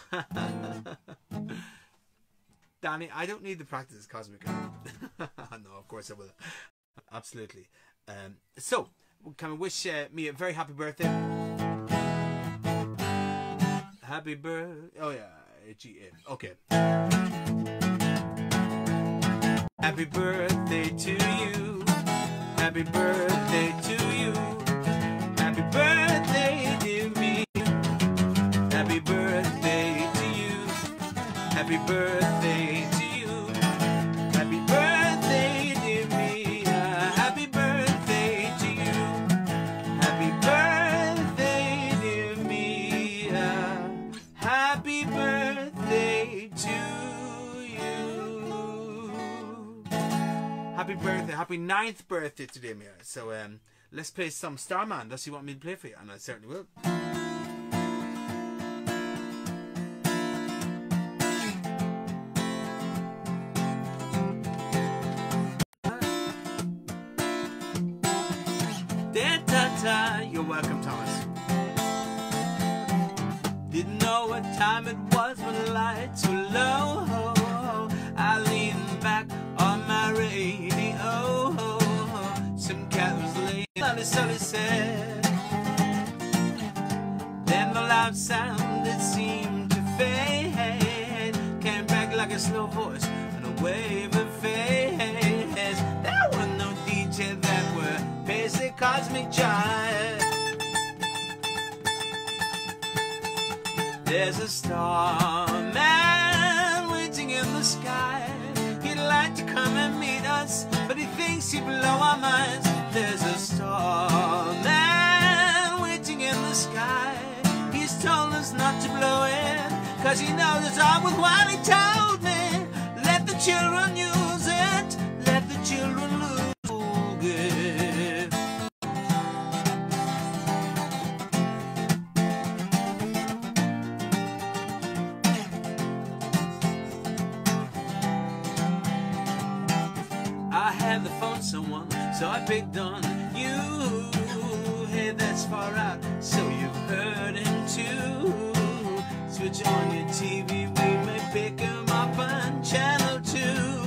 Danny, I don't need the practice, Cosmic. No, of course I will. Absolutely. So, can we wish me a very happy birthday? Happy birthday. Oh, yeah. Okay. Happy birthday to you. Happy birthday to you. Happy birthday, dear me. Happy birthday to you. Happy birthday to you. Happy birthday, dear me. Happy birthday to you. Happy birthday, dear me. Happy birthday to you. Happy birthday. Happy 9th birthday today, Mia. So let's play some Starman. Does you want me to play for you? And I certainly will. You're welcome, Thomas. Didn't know what time it was when the lights were low. I leaned back on my radio. Some cat was laying on his sully said. Then the loud sound that seemed to fade came back like a slow voice and a wave of face. There were no DJ that were basic cosmic jive. There's a starman waiting in the sky. He'd like to come and meet us, but he thinks he'd blow our minds. There's a starman waiting in the sky. He's told us not to blow it, 'cause he knows it's all worthwhile. He told me, let the children use it, let the children lose it. I had the phone someone, so I picked on you. Hey, that's far out, so you've heard him too. Switch on your TV, we may pick him up on channel 2.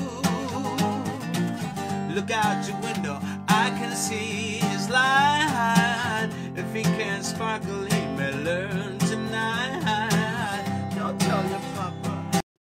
Look out your window, I can see his light. If he can't sparkle, he may learn tonight. Don't tell your papa.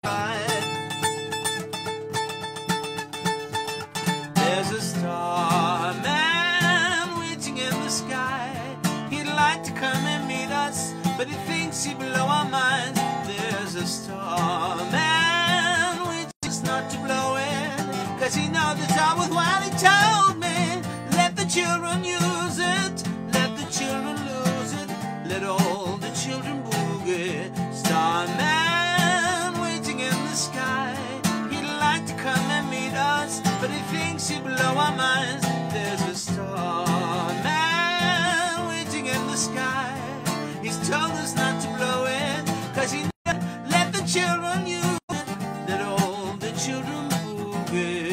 There's a starman waiting in the sky. He'd like to come and meet us, but he thinks he'd blow our minds. There's a starman waiting us not to blow it, 'cause he knows it's all worthwhile. He told me, let the children use it, let the children lose it, let all the children boogie. Starman waiting in the sky. He'd like to come and meet us, but he thinks he'd blow our minds. There's a starman waiting in the sky. He's told us not to blow it, 'cause he let the children use it, let all the children boogie.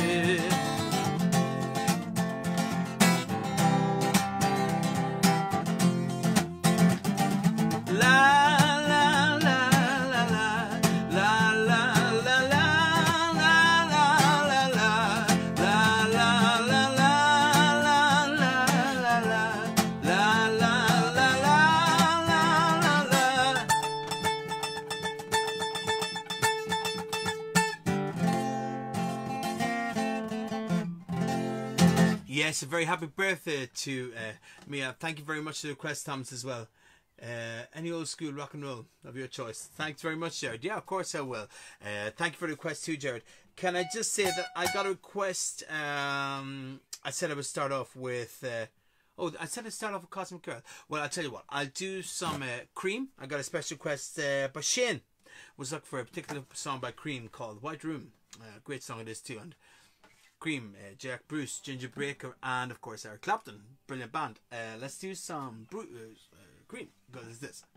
Yes, a very happy birthday to Mia. Thank you very much for the request, Thomas, as well. Any old school rock and roll of your choice. Thanks very much, Jared. Yeah, of course I will. Thank you for the request too, Jared. Can I just say that I got a request. I said I would start off with... I said I'd start off with Cosmic Girl. Well, I'll tell you what. I'll do some Cream. I got a special request by Shane. Was looking for a particular song by Cream called White Room. Great song it is too. And Cream, Jack Bruce, Ginger Baker, and of course Eric Clapton. Brilliant band. Let's do some Cream, because it's this.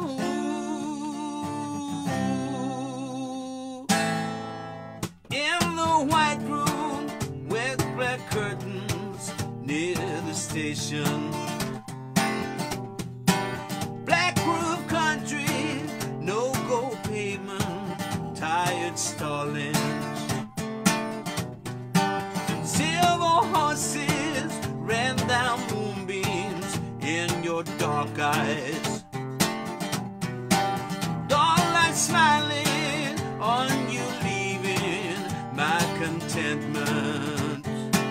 In station. Black roof country, no-go pavement, tired stallings. Silver horses ran down moonbeams in your dark eyes. Starlight smiling on you, leaving my contentment.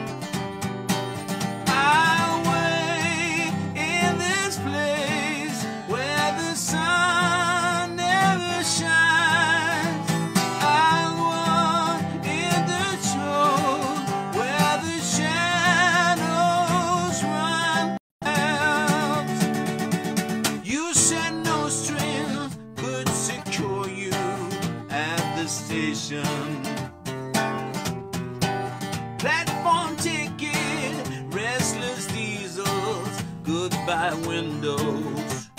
I wait in this place where the sun never shines. I walk in the shore where the shadows run out. You said no strings could secure you at the station. Platform ticket, restless diesels, goodbye windows.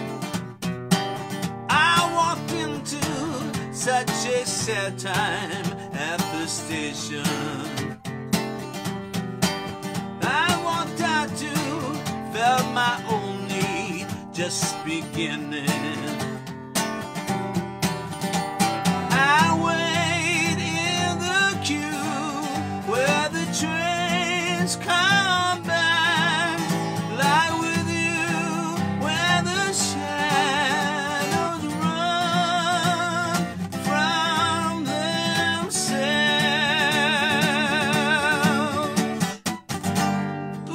I walked into such a sad time at the station. I walked out to, felt my own need just beginning. I wait in the queue where the trains come back, lie with you where the shadows run from themselves.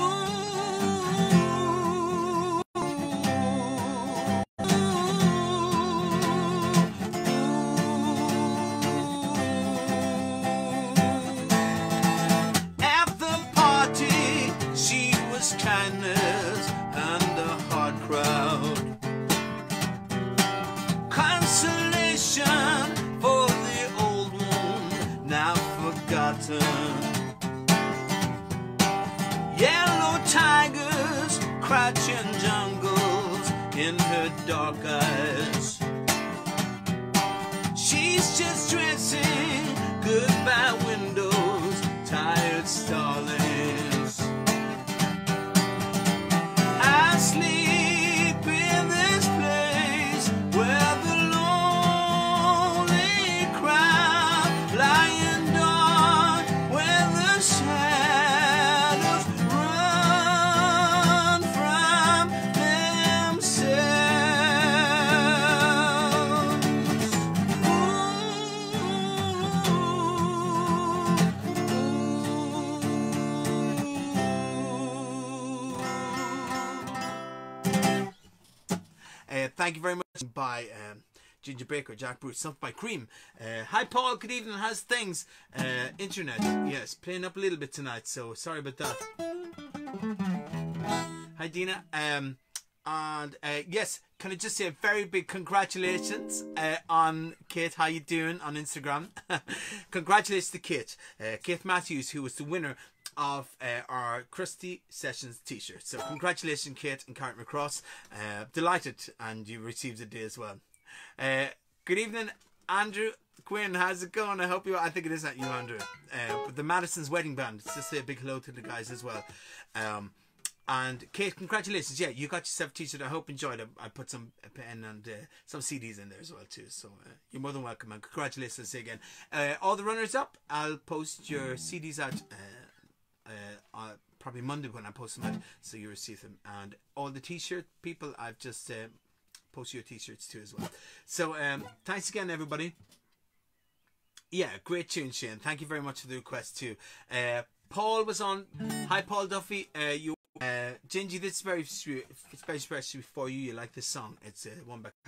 At the party, she was kindness and a hard crowd. Consolation for the old wound now forgotten. Yellow tigers crouch in jungles in her dark eyes. She's just dressing goodbye windows, tired starlings. I sleep in this place where the lonely crowd lying dark, where the shadows run from thank you very much. By Ginger Baker, Jack Bruce, something by Cream. Hi Paul, good evening, how's things? Internet, yes, playing up a little bit tonight, so sorry about that. Hi Dina, and yes, can I just say a very big congratulations on Kate, how you doing on Instagram? Congratulations to Kate, Kate Matthews, who was the winner of our Krusty Sessions t-shirt. So congratulations Kate and Karen McCross. Delighted, and you received it today as well. Good evening Andrew Quinn, how's it going? I think it is at you Andrew. But the Madison's Wedding Band, just say a big hello to the guys as well. And Kate, congratulations, yeah, you got yourself a t-shirt. I hope you enjoyed it. I put some pen and some CDs in there as well too, so you're more than welcome, and congratulations again. All the runners up, I'll post your CDs out probably Monday when I post them out, so you receive them. And all the t-shirt people, I've just posted your t-shirts too as well. So thanks again everybody. Yeah, great tune Shane, thank you very much for the request too. Paul was on. Hi Paul Duffy, you Gingy, this is very special for you. You like this song, it's one back.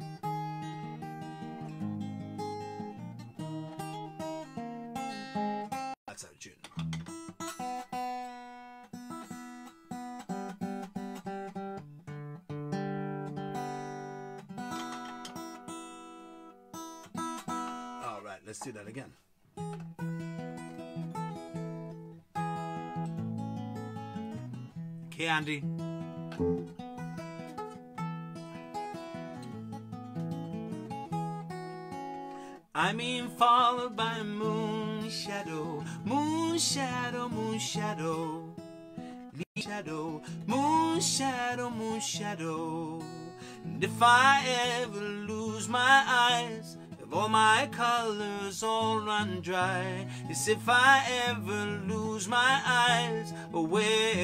That's out June. Let's do that again. Okay, Andy. I mean, followed by a moon shadow, moon shadow, moon shadow. shadow, moon shadow, moon shadow. And if I ever lose my eyes, if all my colors all run dry, yes, if I ever lose my eyes, well,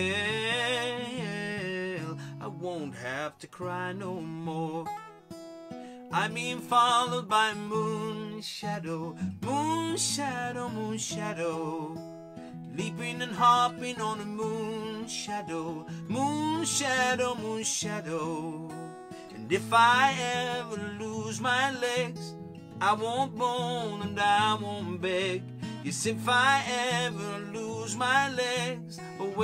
I won't have to cry no more. I'm being followed by moon shadow, moon shadow, moon shadow. Leaping and hopping on a moon shadow, moon shadow, moon shadow. And if I ever lose my legs, I won't moan and I won't beg. Yes, if I ever lose my legs, well,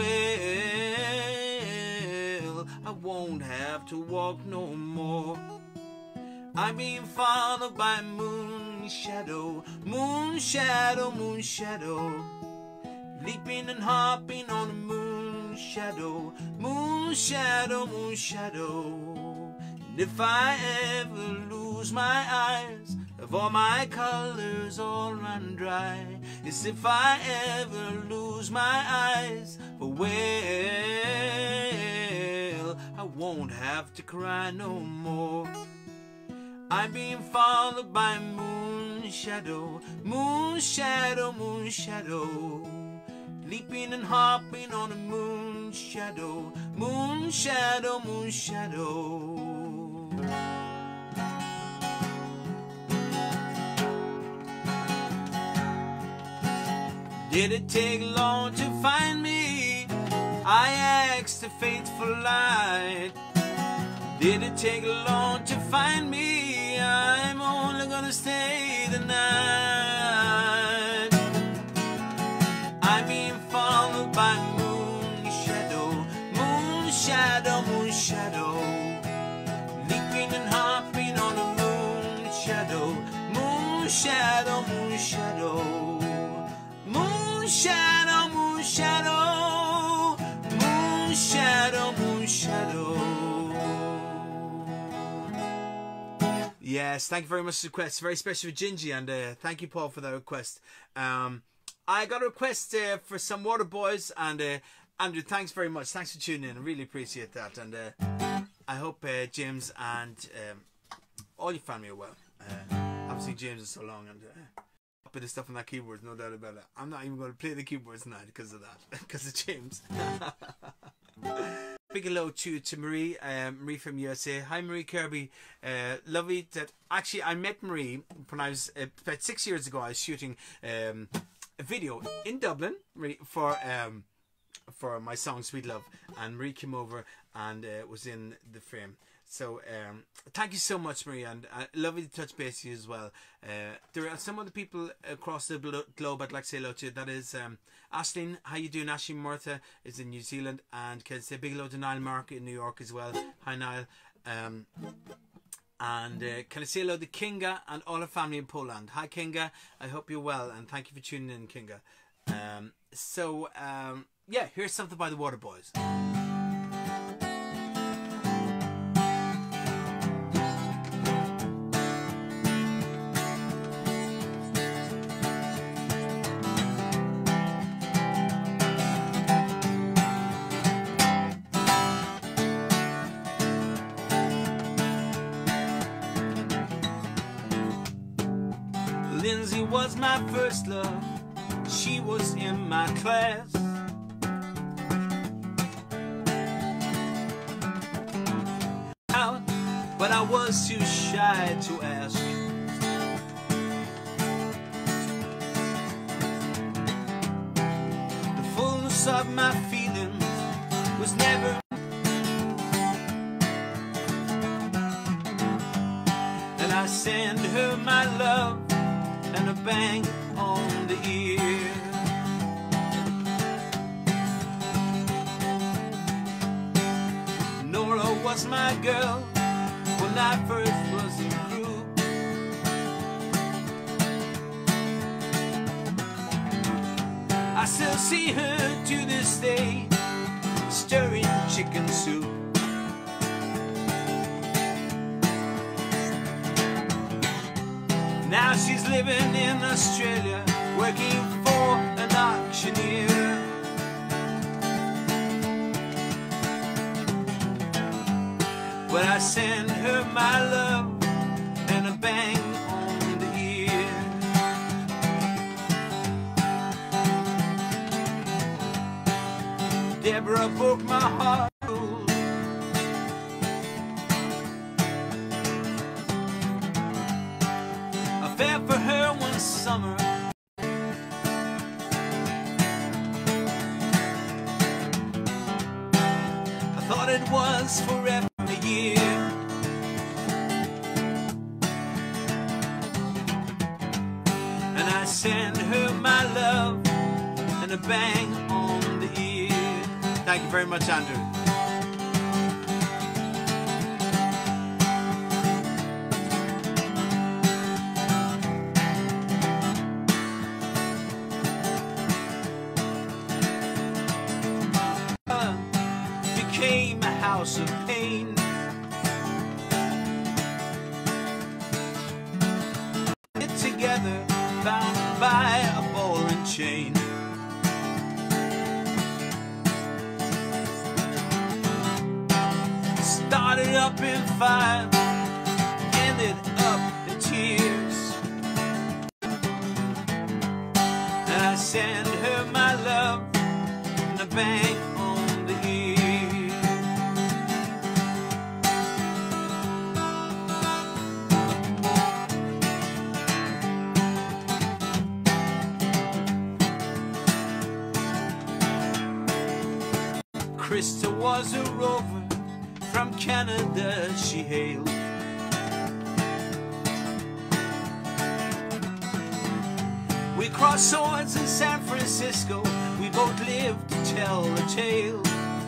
I won't have to walk no more. I'm being followed by moon shadow, moon shadow, moon shadow. Leaping and hopping on a moon shadow, moon shadow, moon shadow. And if I ever lose my eyes, if all my colors all run dry, yes, if I ever lose my eyes, well, I won't have to cry no more. I'm being followed by moon shadow, moon shadow, moon shadow. Leaping and hopping on a moon shadow, moon shadow, moon shadow. Did it take long to find me? I asked the faithful light. Did it take long to find me? I'm only gonna stay the night. I'm being followed by moon shadow, moon shadow, moon shadow. Leaping and hopping on a moon shadow, moon shadow, moon shadow. Moon shadow, moon shadow, moon shadow, moon shadow. Yes, thank you very much for the request. Very special for Gingy, and thank you, Paul, for that request. I got a request for some Water Boys, and Andrew, thanks very much. Thanks for tuning in. I really appreciate that, and I hope James and all your family are well. Obviously, James is so long, and a bit of stuff on that keyboard, no doubt about it. I'm not even going to play the keyboards tonight because of that, because of James. Big hello to Marie, Marie from USA. Hi Marie Kirby, lovely that, actually I met Marie when I was, about 6 years ago. I was shooting a video in Dublin for my song Sweet Love, and Marie came over and was in the frame. So thank you so much, Marie, and lovely to touch base with you as well. There are some other people across the globe I'd like to say hello to. That is Aisling. How you doing? Aisling Murtha is in New Zealand, and can say big hello to Niall Mark in New York as well. Hi Niall. And can I say hello to Kinga and all her family in Poland. Hi Kinga, I hope you're well, and thank you for tuning in, Kinga. Yeah, here's something by the Water Boys. Lindsay was my first love, she was in my class. But I was too shy to ask. The fullness of my feelings was never. And I sent her my love and a bang on the ear. Nora was my girl when I first was in you. I still see her to this day, stirring chicken soup. Now she's living in Australia, working for an auctioneer. send her my love and a bang on the ear. Deborah broke my heart. I fell for her one summer. I thought it was forever a year. And I sent her my love and a bang on the ear. Thank you very much, Andrew. Became a house of pain. It together, bound by a ball and chain. Started up in fire, ended up in tears. And I sent her my love and a bang on the ear. Krusty was a rover, from Canada she hailed. We crossed swords in San Francisco, we both lived to tell the tale.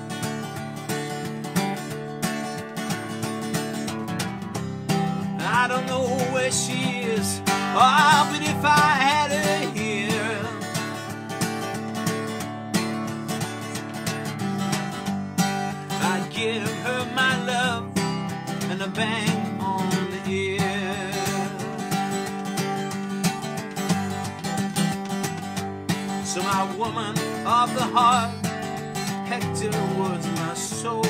I don't know where she is, but if I had her here, I'd give her my love and a bang on the ear. So my woman of the heart, Hector was my soul.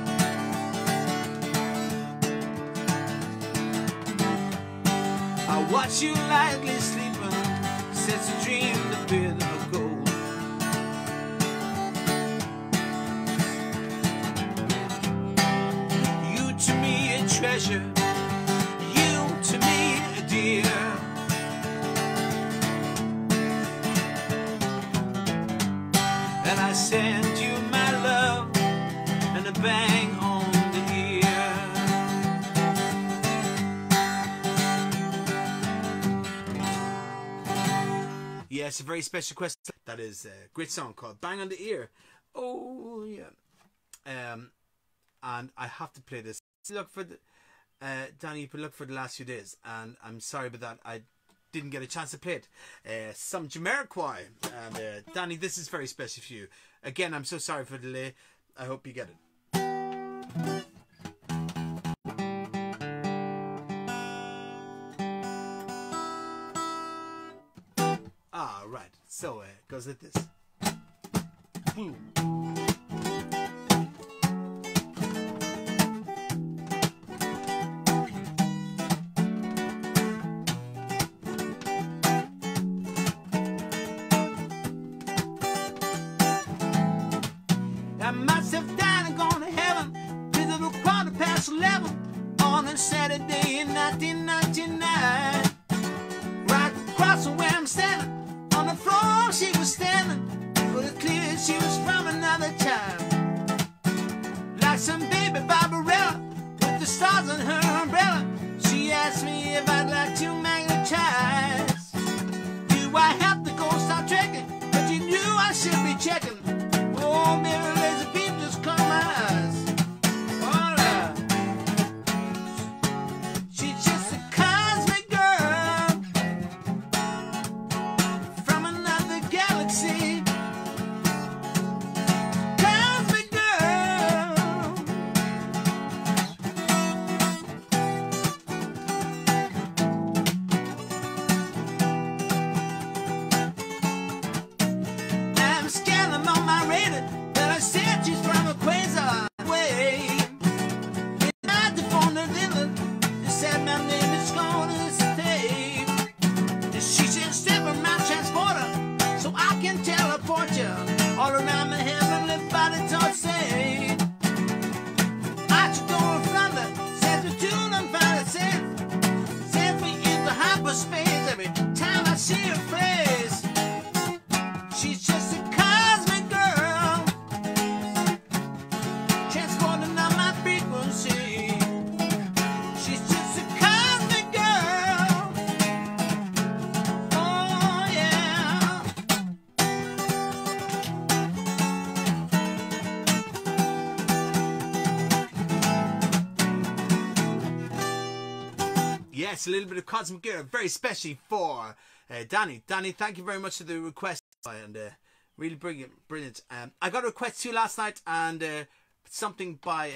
I watch you lightly sleeping since you dreamed a bit of gold. You to me a treasure, you to me a dear. And I send you my love and a bang on the ear. Yes, a very special question. That is a great song called Bang on the Ear. Oh yeah. And I have to play this. Look for the Danny, you've been looking for the last few days, and I'm sorry about that. I didn't get a chance to play it. Some Jamiroquai, and Danny, this is very special for you. Again, I'm so sorry for the delay. I hope you get it. Ah, right. So it goes like this. Boom. I myself died and gone to heaven with a little 11:15 on a Saturday in 1999. Right across from where I'm standing, on the floor she was standing, but it clear she was from another time. Like some baby Barbarella with the stars on her umbrella, she asked me if I'd like to magnetize. Do I have to go start trekking? But you knew I should be checking. Oh, Mary lazy people just close my eyes. All right. She's just a cosmic girl from another galaxy. Cosmic girl. Yes, a little bit of Cosmic Era, very especially for Danny. Danny, thank you very much for the request, and really brilliant. I got a request too last night, and something by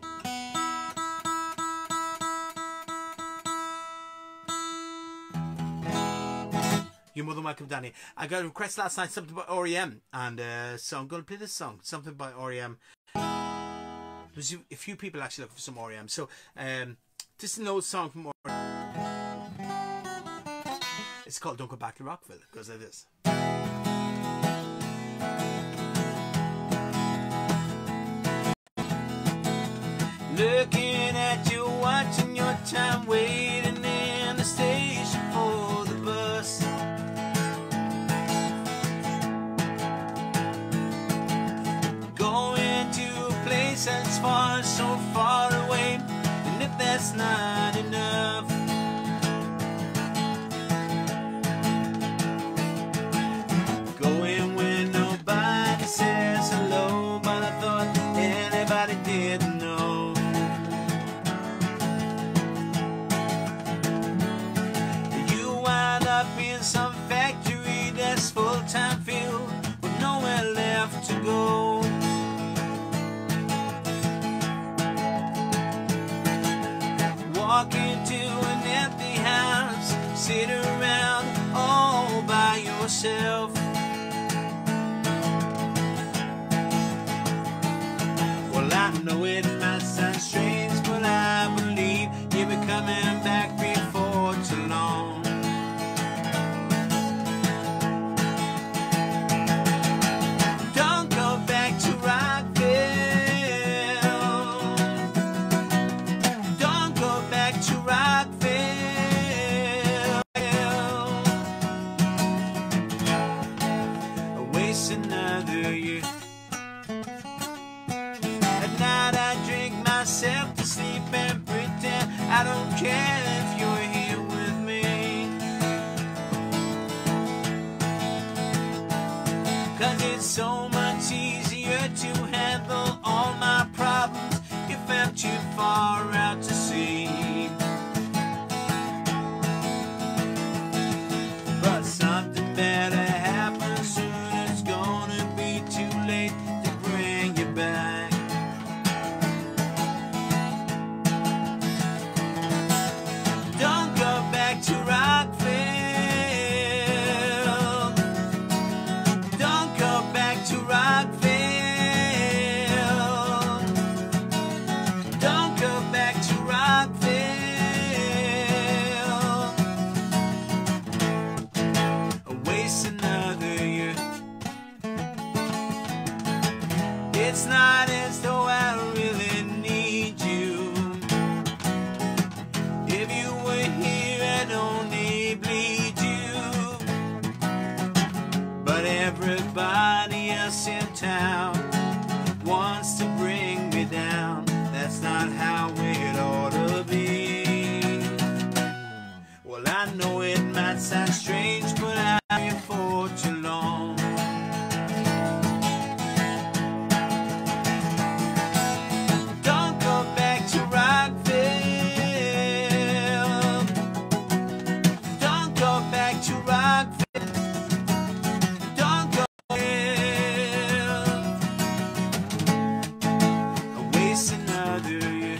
Your Mother Welcome, Danny. I got a request last night, something by REM, and so I'm going to play this song, something by REM. There's a few people actually looking for some REM, so this is an old song from REM. It's called Don't Go Back to Rockville. It goes like this. Looking at you, watching your time, waiting in the station for the bus. Going to a place that's far, so far away, and if that's not enough, going when nobody says hello, but I thought anybody didn't know. You wind up in some factory that's full-time filled with nowhere left to go. Walk into an empty house, sit around all by yourself. Well, I know it might sound strange, but I believe you'll be coming back before too long. Don't go back to Rockville. Don't go back to Rockville. Waste another year. At night I drink myself to sleep and pretend I don't care if you're here with me. 'Cause it's so much easier to handle all my problems if I'm too far out to sea. But something better happens soon. It's gonna be too late to bring you back. Don't go back to Rockville. Don't go back to Rockville. Don't go back to Rockville. Waste another year. It's not as though I really need you. If you were here, I'd only bleed you. But everybody else in town wants to bring me down. That's not how it ought to be. Well, I know it might sound strange, but I've been here for too long. Don't go back to Rockville. Don't go back to Rockville. Don't go there. Waste another year.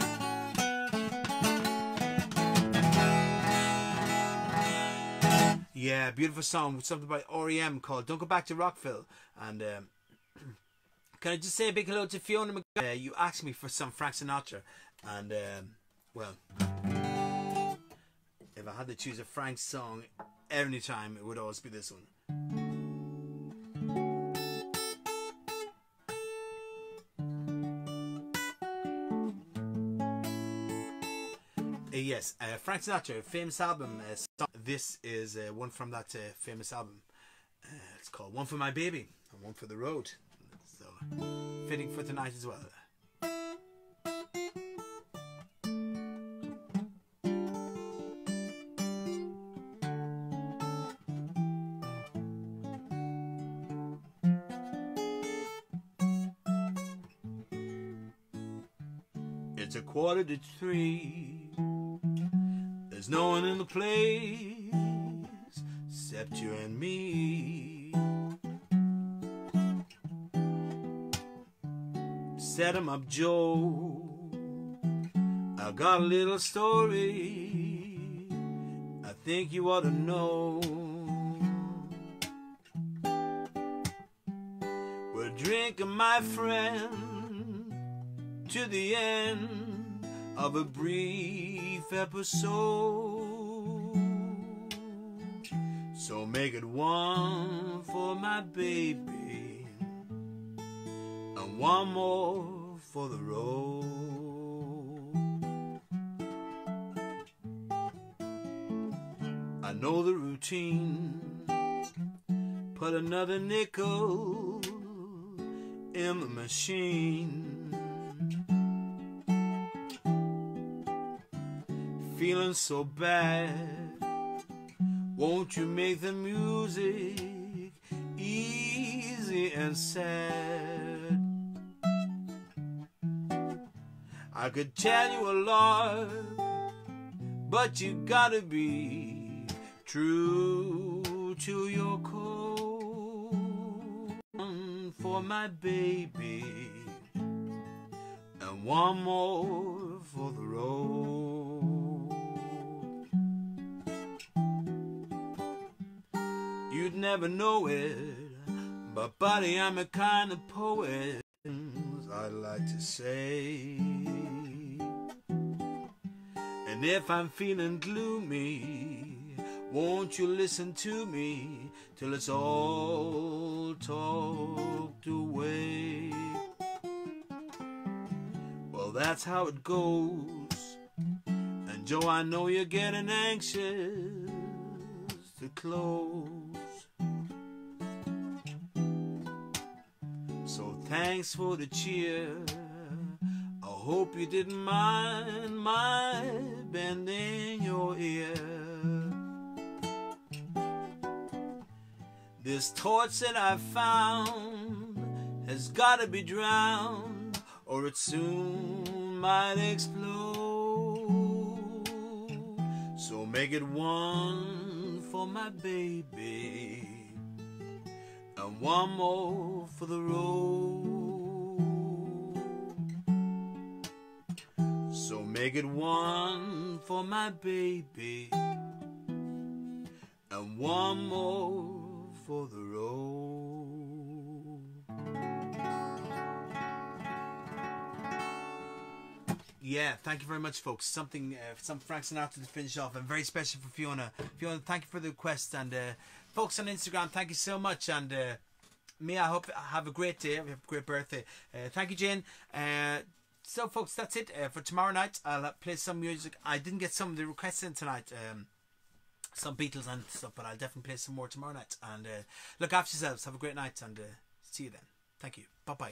Yeah, beautiful song, something by REM called Don't Go Back to Rockville. And can I just say a big hello to Fiona McCahey? You asked me for some Frank Sinatra, and well, if I had to choose a Frank song any time, it would always be this one. Yes, Frank Sinatra, famous album. This is one from that famous album. It's called One for My Baby and One for the Road. So, fitting for tonight as well. It's 2:45. There's no one in the place except you and me. Set 'em up, Joe. I got a little story I think you ought to know. We're drinking, my friend, to the end of a brief episode. So make it one for my baby and one more for the road. I know the routine. Put another nickel in the machine. Feeling so bad, won't you make the music easy and sad? I could tell you a lot, but you gotta be true to your code. One for my baby and one more for the road. You'd never know it, but buddy, I'm a kind of poet, I like to say. And if I'm feeling gloomy, won't you listen to me till it's all talked away? Well, that's how it goes. And Joe, I know you're getting anxious to close. So thanks for the cheer. I hope you didn't mind my bending your ear. This torch that I found has gotta be drowned, or it soon might explode. So make it one for my baby and one more for the road. So make it one for my baby and one more for the road. Yeah, thank you very much, folks. Some Frank Sinatra to finish off, and very special for Fiona. Fiona, thank you for the request, and folks on Instagram, thank you so much. And me, I hope have a great day. Have a great birthday. Thank you, Jane. So, folks, that's it for tomorrow night. I'll play some music. I didn't get some of the requests in tonight. Some Beatles and stuff, but I'll definitely play some more tomorrow night. And look after yourselves. Have a great night, and see you then. Thank you. Bye bye.